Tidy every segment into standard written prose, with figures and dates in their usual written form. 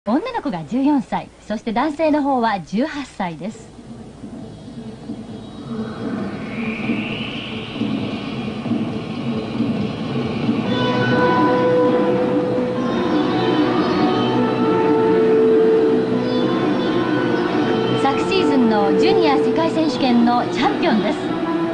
女の子が14歳、そして男性の方は18歳です。昨シーズンのジュニア世界選手権のチャンピオンです。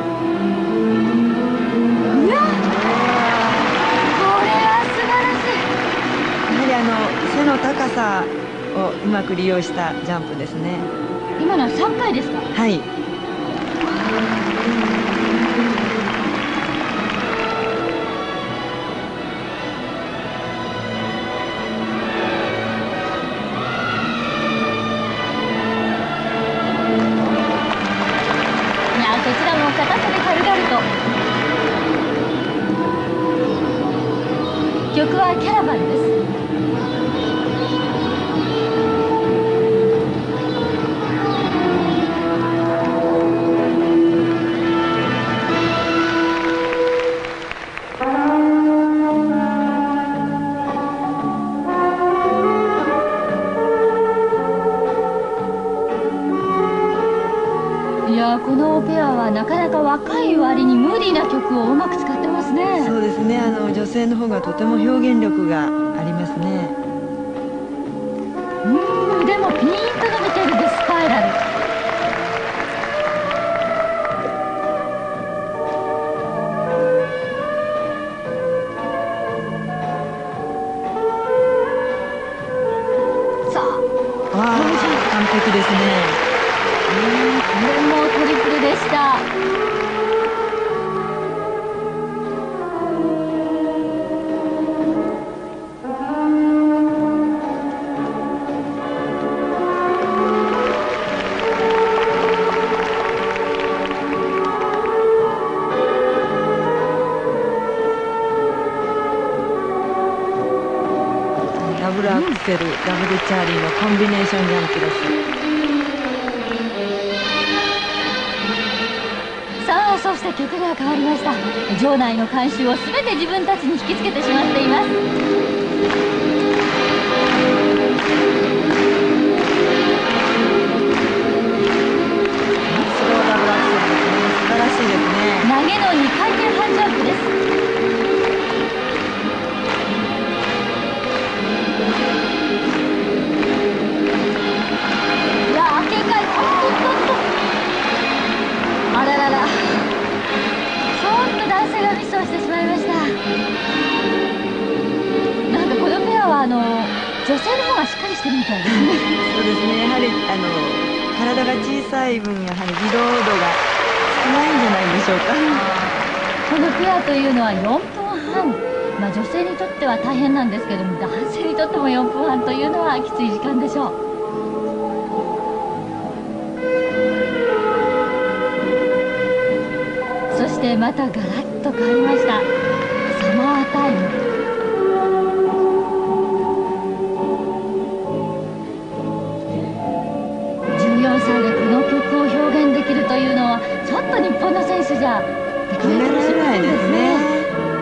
うわっ、これは素晴らしい。 やはり背の高さをうまく利用したジャンプですね。 今のは3回ですか？ はい。 こちらも片手で軽々と。曲はキャラバンです。いや、このペアはなかなか若い割にムーディーな曲をうまく使ってますね。 そうですね。女性の方がとても表現力がありますね。 でもピーンと伸びてるでスパイラル。さあ、 完璧ですね。 これもトリプルでした。 ダブルアクセル、ダブルチャーリーのコンビネーションジャンプです。 さあ、そして曲が変わりました。場内の観衆を全て自分たちに引きつけてしまっています。 スローダブルアクセルですね。素晴らしいですね。 投げの2回転半ジャンプです。いやー、警戒。あららら、ちょっと男性がミスをしてしまいました。なんかこのペアは女性の方がしっかりしてるみたいですね。 そうですね。やはり体が小さい分、やはり疲労度が少ないんじゃないでしょうか。 このペアというのは4分半、女性にとっては大変なんですけども、男性にとっても4分半というのはきつい時間でしょう。そしてまたガラッと変わりました。サマータイム。14歳でこの曲を表現できるというのは、ちょっと日本の選手じゃできないかもしれないですね。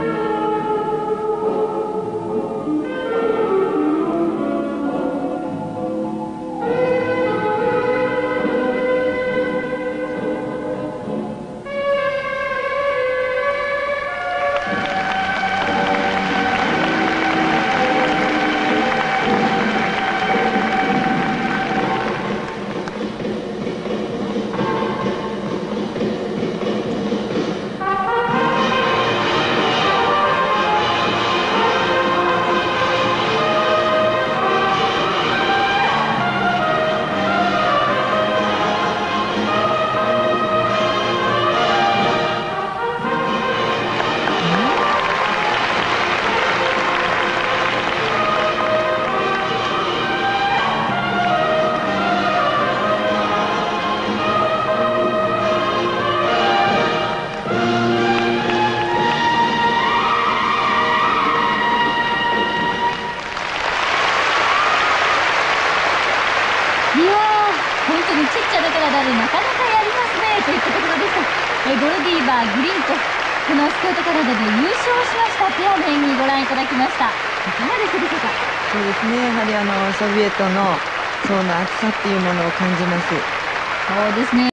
ちっちゃな体でなかなかやりますねといったところでした。ゴルディーバー、グリーンとこのスケートカナダで優勝しましたペアの演技ご覧いただきました。 かがでしたでしょうか？ そうですね、やはりソビエトの層の厚さっていうものを感じます。 そうですね。